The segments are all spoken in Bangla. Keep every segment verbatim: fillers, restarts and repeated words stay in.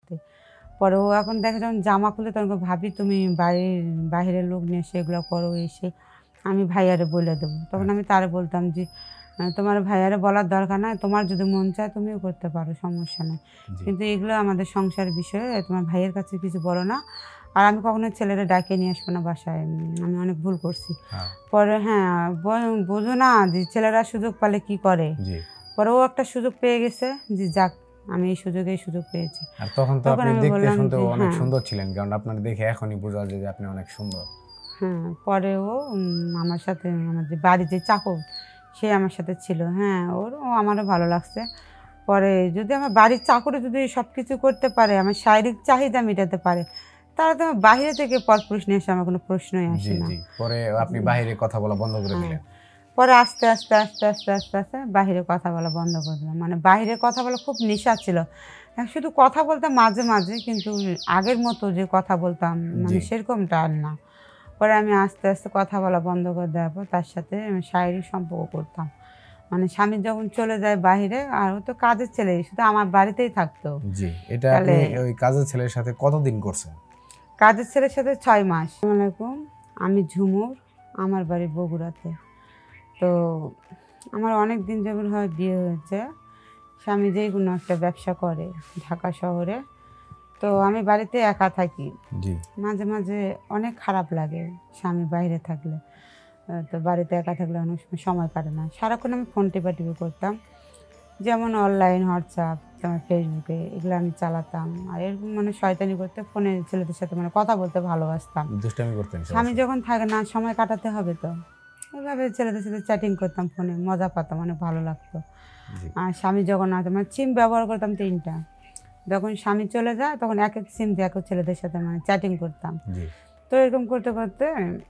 থাকতে। পরে ও এখন দেখে যখন জামা খুলে তখন ভাবি তুমি বাড়ির বাহিরের লোক নিয়ে এসে এগুলো করো, এসে আমি ভাইয়ারে বলে দেবো। তখন আমি তারে বলতাম যে তোমার ভাইয়ারে বলার দরকার নাই, তোমার যদি মন চায় তুমিও করতে পারো, সমস্যা নেই, কিন্তু এগুলো আমাদের সংসারের বিষয়ে তোমার ভাইয়ের কাছে কিছু বলো না। আর আমি কখনো ছেলেরা ডাকে নিয়ে আসবো না বাসায়, আমি অনেক ভুল করছি। পরে হ্যাঁ বোঝো না যে ছেলেরা সুযোগ পেলে কি করে। পরে ও একটা সুযোগ পেয়ে গেছে যে যাক আমি এই সুযোগে এই সুযোগ পেয়েছি। আর তখন তো আপনি দেখতে শুনতে অনেক সুন্দর ছিলেন, কারণ আপনার দেখে এখনই বোঝা যায় যে আপনি অনেক সুন্দর। হ্যাঁ পরে ও আমার সাথে আমার যে বাড়ির যে চাকর সে আমার সাথে ছিল, হ্যাঁ ওর ও আমারও ভালো লাগছে। পরে যদি আমার বাড়ির চাকরে যদি সব কিছু করতে পারে, আমার শারীরিক চাহিদা মেটাতে পারে, তাহলে তো আমার বাইরে থেকে পরপুরুষ নিয়ে এসে আমার কোনো প্রশ্নই আসে না। পরে আপনি বাইরে কথা বলা বন্ধ করে দিলেন? পরে আস্তে আস্তে আস্তে আস্তে আস্তে আস্তে বাইরে কথা বলা বন্ধ করে দিলাম। মানে বাইরে কথা বলা খুব নেশা ছিল, শুধু কথা বলতাম মাঝে মাঝে, কিন্তু আগের মতো যে কথা বলতাম মানে সেরকমটা আর না। পরে আমি আস্তে আস্তে কথা বলা বন্ধ করে দেওয়ার পর তার সাথে আমি শারীরিক সম্পর্ক করতাম। মানে স্বামী যখন চলে যায় বাইরে, আর ও তো কাজের ছেলে, শুধু আমার বাড়িতেই থাকতো। জি, এটা আপনি ওই কাজের ছেলের সাথে কতদিন করছেন? কাজের ছেলের সাথে ছয় মাস। আসসালামু আলাইকুম, আমি ঝুমুর, আমার বাড়ি বগুড়াতে। তো আমার অনেক দিন যখন হয় বিয়ে হয়েছে, স্বামী যেই কোনো একটা ব্যবসা করে ঢাকা শহরে, তো আমি বাড়িতে একা থাকি। মাঝে মাঝে অনেক খারাপ লাগে স্বামী বাইরে থাকলে, তো বাড়িতে একা থাকলে অনেক সময় সময় কাটে না, সারাক্ষণ আমি ফোন টেপা টিপি করতাম, যেমন অনলাইন হোয়াটসঅ্যাপ তোমার ফেসবুকে এগুলো আমি চালাতাম। আর এরকম মানে শয়তানি করতে ফোনে ছেলেদের সাথে মানে কথা বলতে ভালোবাসতাম, দুষ্টামি করতেন। স্বামী যখন থাকে না সময় কাটাতে হবে, তো এইভাবে ছেলেদের সাথে চ্যাটিং করতাম ফোনে, মজা পাতাম, অনেক ভালো লাগতো। আর স্বামী যখন আসে মানে সিম ব্যবহার করতাম তিনটা, যখন স্বামী চলে যায় তখন এক এক সিম দিয়ে এক এক ছেলেদের সাথে মানে চ্যাটিং করতাম। তো এরকম করতে করতে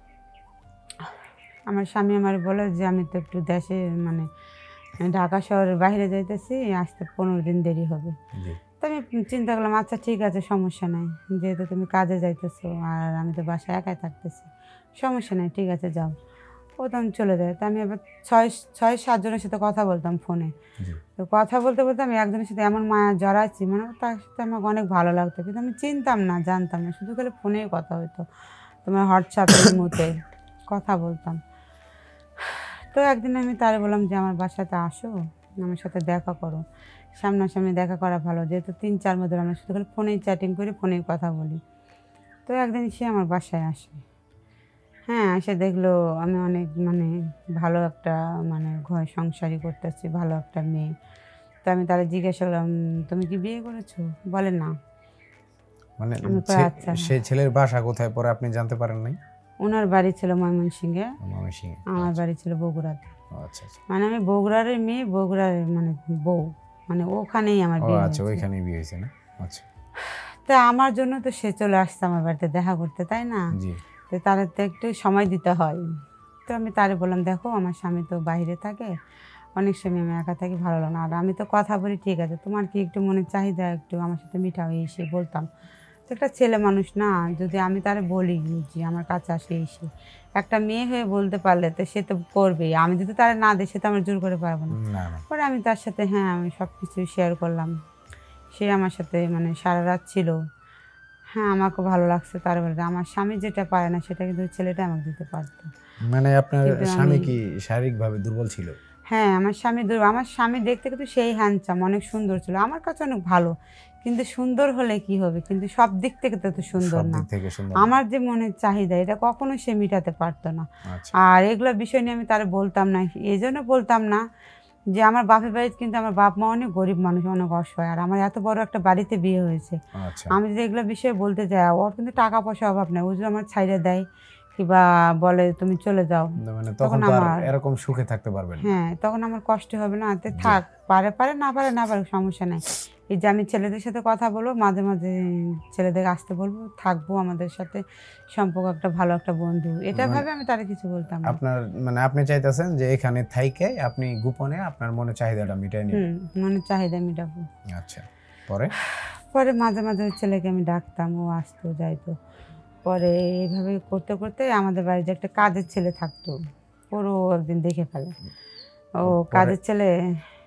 আমার স্বামী আমার বলে যে আমি তো একটু দেশে মানে ঢাকা শহরের বাইরে যাইতেছি, আসতে পনেরো দিন দেরি হবে। তো আমি চিন্তা করলাম আচ্ছা ঠিক আছে সমস্যা নাই, যেহেতু তুমি কাজে যাইতেছো আর আমি তো বাসায় একাই থাকতেছি, সমস্যা নাই ঠিক আছে যাও। ও তখন চলে যায়। তো আমি এবার ছয় ছয় সাতজনের সাথে কথা বলতাম ফোনে। তো কথা বলতে বলতে আমি একজনের সাথে এমন মায়া জড়াচ্ছি, মানে তার সাথে আমাকে অনেক ভালো লাগতো, কিন্তু আমি চিনতাম না জানতাম না, শুধু খালি ফোনেই কথা হতো, তোমার হোয়াটসঅ্যাপের মধ্যে কথা বলতাম। তো একদিন আমি তারে বললাম যে আমার বাসাতে আসো, আমার সাথে দেখা করো, সামনাসামনি দেখা করা ভালো, যেহেতু তিন চার মাস ধরে আমরা শুধু খালি ফোনেই চ্যাটিং করি, ফোনেই কথা বলি। তো একদিন সে আমার বাসায় আসে, হ্যাঁ এসে দেখলো আমি অনেক মানে ভালো একটা মানে ঘর সংসারই করতেছি, ভালো একটা মেয়ে। তো আমি তারা জিজ্ঞাসা করলাম তুমি কি বিয়ে করেছো, বলে না। মানে সেই ছেলের বাসা কোথায় পরে আপনি জানতে পারেন নাই? ওনার বাড়ি ছিল ময়মনসিংহে, আমার বাড়ি ছিল বগুড়াতে। মানে আমি বগুড়ার মেয়ে, বগুড়ার মানে বউ, মানে ওখানেই আমার বিয়ে। আচ্ছা ওইখানেই বিয়ে হয়েছে না? আচ্ছা। তা আমার জন্য তো সে চলে আসছে আমার বাড়িতে দেখা করতে, তাই না? জি। তো তার তো একটু সময় দিতে হয়। তো আমি তারে বললাম দেখো আমার স্বামী তো বাইরে থাকে, অনেক সময় আমি একা থাকি, ভালো লাগে না, আর আমি তো কথা বলি ঠিক আছে, তোমার কি একটু মনের চাহিদা একটু আমার সাথে মিটাও, এসে বলতাম। তো একটা ছেলে মানুষ না, যদি আমি তারে বলি যে আমার কাছে আসে এসে, একটা মেয়ে হয়ে বলতে পারলে তো সে তো করবেই, আমি যদি তারে না দিই সে তো আমার জোর করে পারবো না। পরে আমি তার সাথে হ্যাঁ আমি সব কিছু শেয়ার করলাম, সে আমার সাথে মানে সারা রাত ছিল। হ্যাঁ আমাকে ভালো লাগছে তার বলতে, আমার স্বামী যেটা পারে না সেটা কিন্তু ছেলেটা আমাকে দিতে পারতো। মানে আপনার স্বামী কি শারীরিকভাবে দুর্বল ছিল? হ্যাঁ আমার স্বামী দুর্বল, আমার স্বামী দেখতে কিন্তু সেই হ্যান্ডসাম, অনেক সুন্দর ছিল, আমার কাছে অনেক ভালো, কিন্তু সুন্দর হলে কি হবে, কিন্তু সব দিক থেকে তো সুন্দর না। আমার যে মনের চাহিদা এটা কখনো সে মিটাতে পারতো না। আর এগুলো বিষয় নিয়ে আমি তার বলতাম না, এই জন্য বলতাম না যে আমার বাপের বাড়িতে কিন্তু আমার বাপ মা অনেক গরিব মানুষ, অনেক অসহায়, আর আমার এত বড় একটা বাড়িতে বিয়ে হয়েছে। আমি যদি এগুলো বিষয়ে বলতে যাই, ওর কিন্তু টাকা পয়সা অভাব নেই, ও যদি আমার ছাইড়ে দেয় কিংবা বলে তুমি চলে যাও, তখন আমার এরকম সুখে থাকতে পারবে না। হ্যাঁ তখন আমার কষ্ট হবে না, তে থাক, পারে পারে না পারে না পারে সমস্যা নাই। এই যে আমি ছেলেদের সাথে কথা বলবো, মাঝে মাঝে ছেলেদের আসতে বলবো, থাকবো আমাদের সাথে সম্পর্ক একটা ভালো একটা বন্ধু, এটা ভাবে আমি তারে কিছু বলতাম না। আপনার মানে আপনি চাইতেছেন যে এখানে থাইকে আপনি গোপনে আপনার মনের চাহিদাটা মিটাই নেবেন? হুম মনের চাহিদা মিটাবো। আচ্ছা। পরে পরে মাঝে মাঝে ছেলেকে আমি ডাকতাম, ও আসতো যাইতো। পরে এইভাবে করতে করতে আমাদের বাড়িতে একটা কাজের ছেলে থাকতো, ওরও একদিন দেখে ফেলে, ও কাজের ছেলে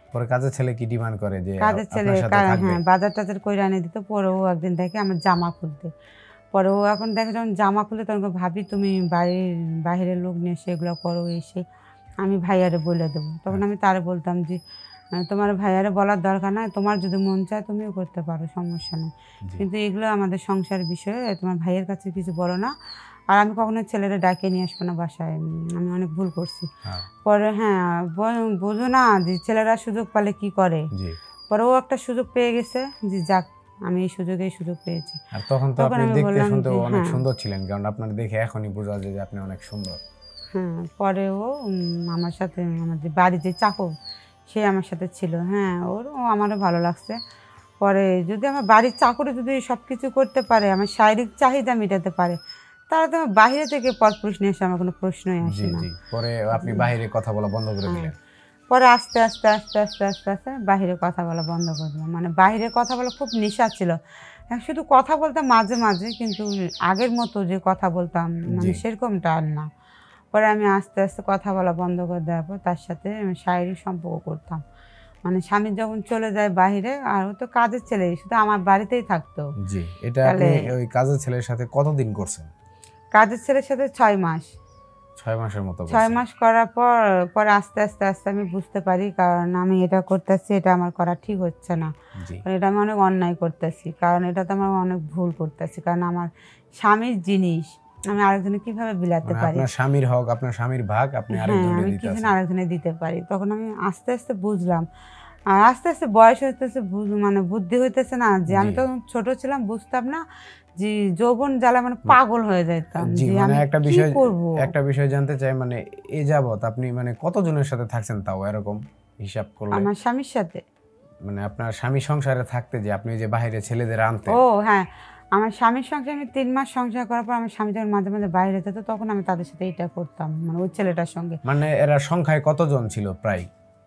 পরে কাজের ছেলে কি ডিমান্ড করে যে কাজের ছেলে আপনার সাথে থাকবে? হ্যাঁ বাজার টাজার কইরা এনে দিত। পরে ও একদিন দেখে আমার জামা খুলতে, পরে ও এখন দেখে যখন জামা খুলে তখন বলে, ভাবি তুমি বাড়ির বাইরের লোক নিয়ে এসে এগুলো করো, এসে আমি ভাইয়ারে বলে দেবো। তখন আমি তারে বলতাম যে আহ, তোমার ভাইয়ারে বলার দরকার নাই, তোমার যদি মন চায় তুমিও করতে পারো, সমস্যা নেই, জি, কিন্তু এগুলো আমাদের সংসার বিষয়ে তোমার ভাইয়ের কাছে কিছু বলো না। আর আমি কখনো ছেলেরা ডাকে নিয়ে আসবো না বাসায়, উম, আমি অনেক ভুল করছি। হ্যাঁ, পরে হ্যাঁ ব- বোঝো না যে ছেলেরা সুযোগ পেলে কি করে। জি। পরে ও একটা সুযোগ পেয়ে গেছে যে যাক আমি এই সুযোগে এই সুযোগ পেয়েছি। আর তখন তো তখন আপনি আমি দেখতে বললাম শুনতে যে অনেক হ্যাঁ সুন্দর ছিলেন, কারণ আপনার দেখে এখনই বোঝা যায় যে আপনি অনেক সুন্দর। হ্যাঁ পরে ও উম, আমার সাথে আমাদের বাড়ি যে চাকর সে আমার সাথে ছিল, হ্যাঁ ওর ও আমারও ভালো লাগছে। পরে যদি আমার বাড়ির চাকরে যদি সব কিছু করতে পারে, আমার শারীরিক চাহিদা মেটাতে পারে, তাহলে তো আমার বাইরে থেকে পরপুরুষ নিয়ে এসে আমার কোনো প্রশ্নই জি, আসে না। জি। পরে আপনি বাইরে কথা বলা বন্ধ করে হ্যাঁ দিলেন। পরে আস্তে আস্তে আস্তে আস্তে আস্তে আস্তে বাইরে কথা বলা বন্ধ করে দিলাম, মানে বাইরে কথা বলা খুব নেশা ছিল। হ্যাঁ, শুধু কথা বলতাম মাঝে মাঝে, কিন্তু আগের মতো যে কথা বলতাম মানে জি, সেরকমটা আর না। পরে আমি আস্তে আস্তে কথা বলা বন্ধ করে দেওয়ার পর তার সাথে আমি শারীরিক সম্পর্ক করতাম। মানে স্বামী যখন চলে যায় বাইরে, আর ও তো কাজের ছেলে, শুধু আমার বাড়িতেই থাকতো। জি। এটা আপনি তাহলে ওই কাজের ছেলের সাথে কতদিন করছেন? কাজের ছেলের সাথে ছয় মাস ছয় মাসের মতো ছয় করছেন। মাস করার পর পরে আস্তে আস্তে আস্তে আমি বুঝতে পারি, কারণ আমি এটা করতেছি, এটা আমার করা ঠিক হচ্ছে না, জি, কারণ এটা আমি অনেক অন্যায় করতেছি, কারণ এটা তো আমার অনেক ভুল করতেছি, কারণ আমার স্বামীর জিনিস আমি আরেকজনে কিভাবে বিলাতে মানে পারি। আপনার স্বামীর হক, আপনার স্বামীর ভাগ আপনি হ্যাঁ আরেকজনকে আমি দিতে কিভাবে আছেন। আরেকজনে দিতে পারি, তখন আমি আস্তে আস্তে বুঝলাম। আর আস্তে আস্তে বয়স হইতেছে, বুঝ- মানে বুদ্ধি হইতেছে না, যে আমি জি, তো ছোট ছিলাম, বুঝতাম না যে যৌবন জ্বালা মানে পাগল হয়ে যেতাম জি। যে মানে আমি একটা কি বিষয় করব। একটা বিষয় জানতে চাই, মানে এ যাবৎ আপনি মানে কতজনের সাথে থাকছেন তাও এরকম হিসাব করলে? আমার স্বামীর সাথে, মানে আপনার স্বামী সংসারে থাকতে যে আপনি যে বাইরে ছেলেদের আনতেন। ও হ্যাঁ, আমার স্বামীর সঙ্গে আমি তিন মাস সংসার করার পর আমার স্বামী যখন মাঝে মাঝে বাইরে যেত, তখন আমি তাদের সাথে এটা করতাম, মানে ওই ছেলেটার সঙ্গে। মানে এরা সংখ্যায় কতজন ছিল প্রায়?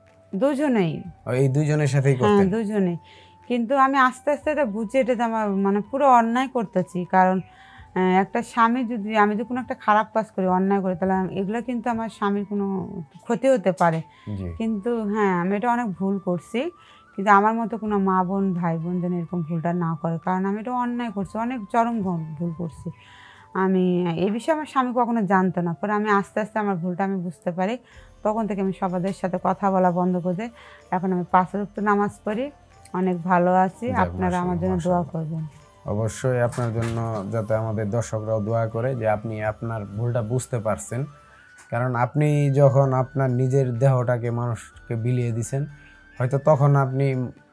দুজনেই, ও, এই দুইজনের সাথেই হ্যাঁ করতেন? দুজনেই। কিন্তু আমি আস্তে আস্তে এটা বুঝি, এটা তো আমার মানে পুরো অন্যায় করতেছি, কারণ আহ, একটা স্বামী যদি আমি যদি কোনো একটা খারাপ কাজ করি, অন্যায় করি, তাহলে আমি- এগুলো কিন্তু আমার স্বামীর কোনো ক্ষতি হতে পারে। জি, কিন্তু হ্যাঁ আমি এটা অনেক ভুল করছি, কিন্তু আমার মতো কোনো মা বোন ভাই বোন যেন এরকম ভুলটা না করে, কারণ আমি এটা অন্যায় করছি, অনেক চরম ভুল ভুল করছি। আমি এই বিষয়ে আমার স্বামী কখনো জানতো না, পরে আমি আস্তে আস্তে আমার ভুলটা আমি বুঝতে পারি, তখন থেকে আমি সবাদের সাথে কথা বলা বন্ধ করে দিই। এখন আমি পাঁচ ওয়াক্ত নামাজ পড়ি, অনেক ভালো আছি। যাক, আপনারা আমার জন্য মাশাআল্লাহ, দোয়া মাশাআল্লাহ। করবেন। অবশ্যই আপনার জন্য, যাতে আমাদের দর্শকরাও দোয়া করে যে আপনি আপনার ভুলটা বুঝতে পারছেন। কারণ আপনি যখন আপনার নিজের দেহটাকে মানুষকে বিলিয়ে দিছেন, হয়তো তখন আপনি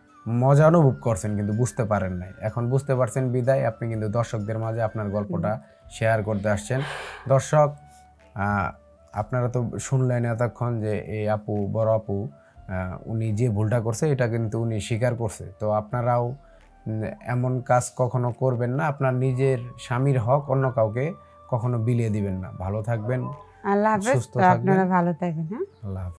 মজা অনুভব করছেন কিন্তু বুঝতে পারেন নাই। এখন বুঝতে পারছেন বিদায় আপনি কিন্তু দর্শকদের মাঝে আপনার গল্পটা শেয়ার করতে আসছেন। দর্শক, আহ, আপনারা তো শুনলেন এতক্ষণ যে এই আপু, বড় আপু, আহ, উনি যে ভুলটা করছে এটা কিন্তু উনি স্বীকার করছে। তো আপনারাও উম, এমন কাজ কখনো করবেন না, আপনার নিজের স্বামীর হক অন্য কাউকে কখনো বিলিয়ে দিবেন না। ভালো থাকবেন, আল্লাহ হাফেজ। সুস্থ তো থাকবেন। আপনারা ভালো থাকবেন। হ্যাঁ। আল্লাহ হাফেজ।